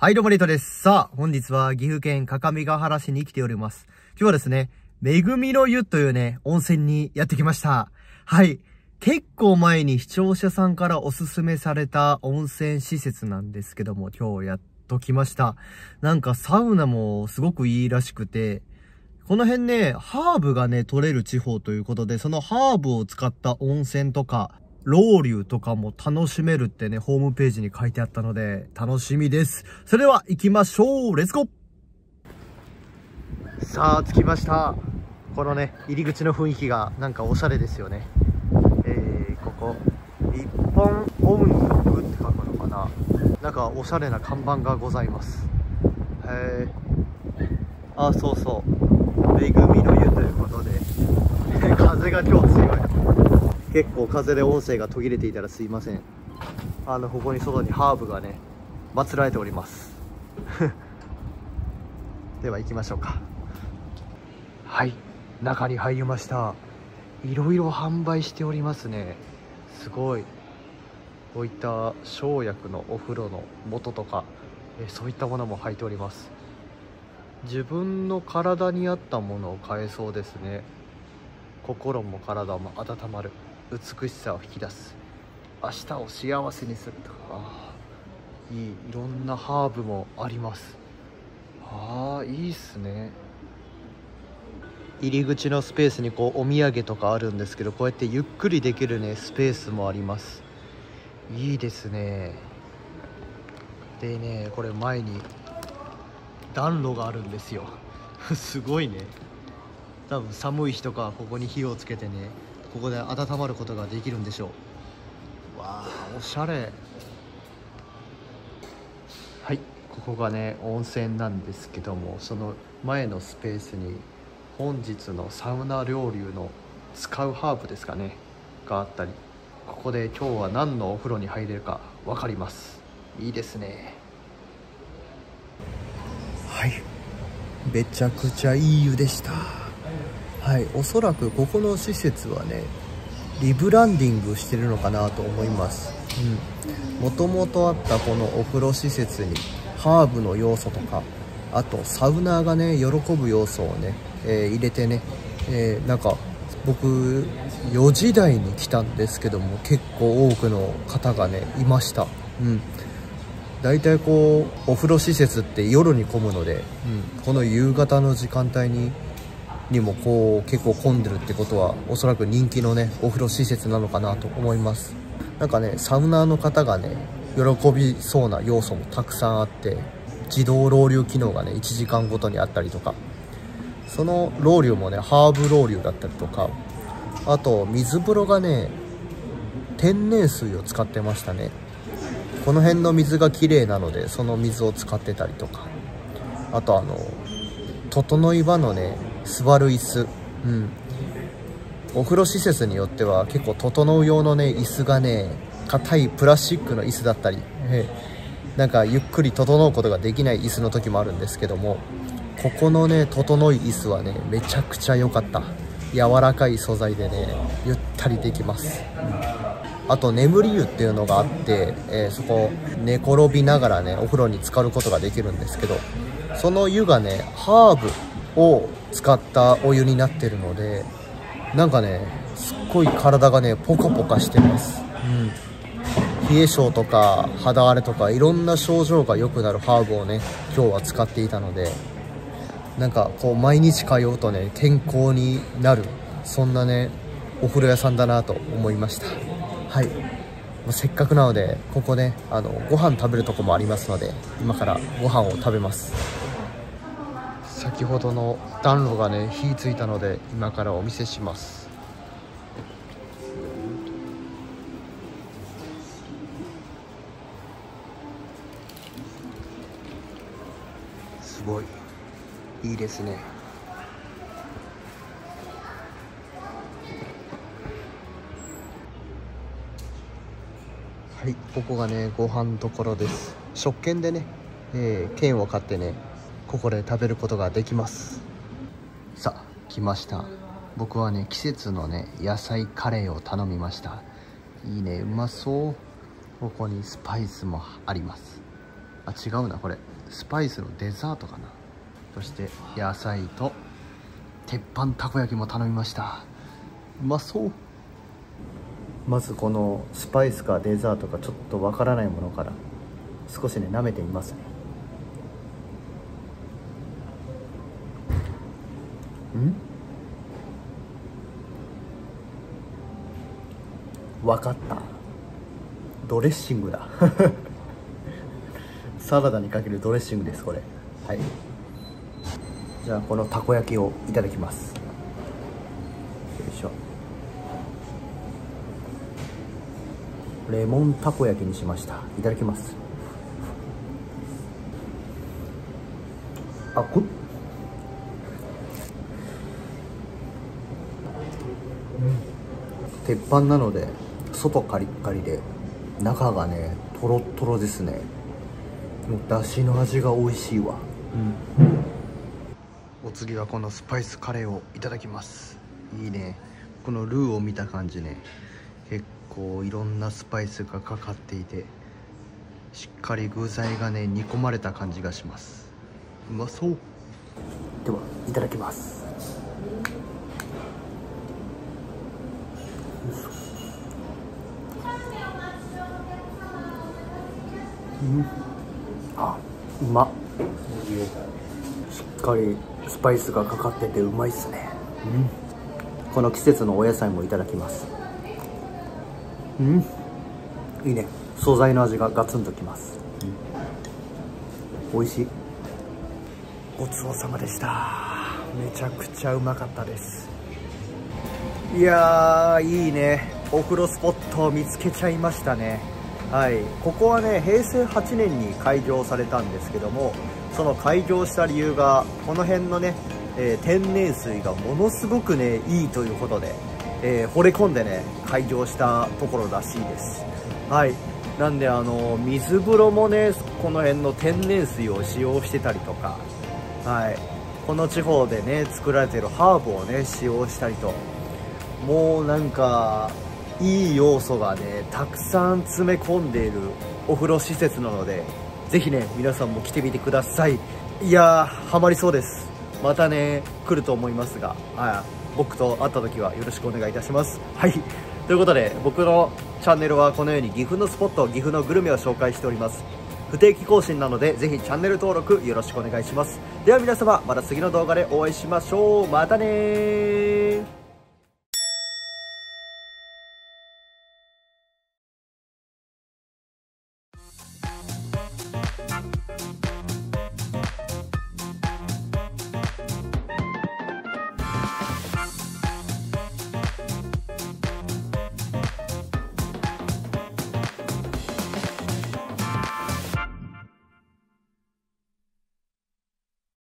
はい、どうもリートです。さあ、本日は岐阜県各務原市に来ております。今日はですね、恵みの湯というね、温泉にやってきました。はい。結構前に視聴者さんからおすすめされた温泉施設なんですけども、今日やっと来ました。なんかサウナもすごくいいらしくて、この辺ね、ハーブがね、取れる地方ということで、そのハーブを使った温泉とか、ロウリュとかも楽しめるってね、ホームページに書いてあったので、楽しみです。それでは行きましょう。レッツゴー。さあ、着きました。このね、入り口の雰囲気がなんかおしゃれですよね。ここ、一本音楽って書くのかな。なんかおしゃれな看板がございます。あ、そうそう。恵みの湯ということで、風が今日強い。結構風で音声が途切れていたらすいません。ここに外にハーブがね、祀られております。では行きましょうか。はい、中に入りました。いろいろ販売しておりますね。すごい。こういった生薬のお風呂の素とか、そういったものも入っております。自分の体に合ったものを買えそうですね。心も体も温まる、美しさを引き出す、明日を幸せにするとか、いろんなハーブもあります。いいっすね。入り口のスペースにこうお土産とかあるんですけど、こうやってゆっくりできるねスペースもあります。いいですね。でね、これ前に暖炉があるんですよ。すごいね。多分寒い日とかここに火をつけてね、ここで温まることができるんでしょう。わあ、おしゃれ。はい、ここがね温泉なんですけども、その前のスペースに本日のサウナ料理の使うハーブですかねがあったり、ここで今日は何のお風呂に入れるか分かります。いいですね。はい、めちゃくちゃいい湯でした。はい、おそらくここの施設はねリブランディングしてるのかなと思います。もともとあったこのお風呂施設にハーブの要素とか、あとサウナーがね喜ぶ要素をね、入れてね、なんか僕4時台に来たんですけども、結構多くの方がねいました。だいたいこうお風呂施設って夜に混むので、この夕方の時間帯にもこう結構混んでるってことは、おそらく人気のねお風呂施設なのかなと思います。なんかねサウナーの方がね喜びそうな要素もたくさんあって、自動ロウリュ機能がね1時間ごとにあったりとか、そのロウリュもねハーブロウリュだったりとか、あと水風呂がね天然水を使ってましたね。この辺の水が綺麗なのでその水を使ってたりとか、あと整い場のね座る椅子、お風呂施設によっては結構整う用のね椅子がね硬いプラスチックの椅子だったり、なんかゆっくり整うことができない椅子の時もあるんですけども、ここのね整い椅子はねめちゃくちゃ良かった。柔らかい素材でねゆったりできます。あと眠り湯っていうのがあって、そこ寝転びながらねお風呂に浸かることができるんですけど、その湯がねハーブを使ったお湯になってるので、なんかねすっごい体がねポカポカしてます。冷え性とか肌荒れとかいろんな症状が良くなるハーブをね今日は使っていたので、なんかこう毎日通うとね健康になる、そんなねお風呂屋さんだなと思いました。はい、せっかくなのでここねご飯食べるとこもありますので、今からご飯を食べます。先ほどの暖炉がね火ついたので今からお見せします。すごいいいですね。はい、ここがねご飯どころです。食券でね、券を買ってねここで食べることができます。さあ来ました。僕はね季節のね野菜カレーを頼みました。いいね、うまそう。ここにスパイスもあります。 あ、違うな、これスパイスのデザートかな。そして野菜と鉄板たこ焼きも頼みました。うまそう。まずこのスパイスかデザートかちょっとわからないものから少しね舐めてみますね。わかった、ドレッシングだサラダにかけるドレッシングですこれ。はい、じゃあこのたこ焼きをいただきます。よいしょ。レモンたこ焼きにしました。いただきます。あ、鉄板なので外カリッカリで中がねトロットロですね。もうだしの味が美味しいわ。お次はこのスパイスカレーをいただきます。いいね、このルーを見た感じね、結構いろんなスパイスがかかっていてしっかり具材がね煮込まれた感じがします。うまそう。ではいただきます。あ、うまっ。しっかりスパイスがかかっててうまいっすね。この季節のお野菜もいただきます。いいね、素材の味がガツンときます。美味しい。ごちそうさまでした。めちゃくちゃうまかったです。いやー、いいね、お風呂スポットを見つけちゃいましたね。はい、ここはね平成8年に開業されたんですけども、その開業した理由がこの辺のね、天然水がものすごくねいいということで、惚れ込んでね開業したところらしいです。はい、なんで水風呂もねこの辺の天然水を使用してたりとか、はい、この地方でね作られてるハーブをね使用したりと、もうなんかいい要素がねたくさん詰め込んでいるお風呂施設なので、ぜひね皆さんも来てみてください。いやー、ハマりそうです。またね来ると思いますが、僕と会った時はよろしくお願いいたします。はい、ということで僕のチャンネルはこのように岐阜のスポット、岐阜のグルメを紹介しております。不定期更新なのでぜひチャンネル登録よろしくお願いします。では皆様、また次の動画でお会いしましょう。またねー。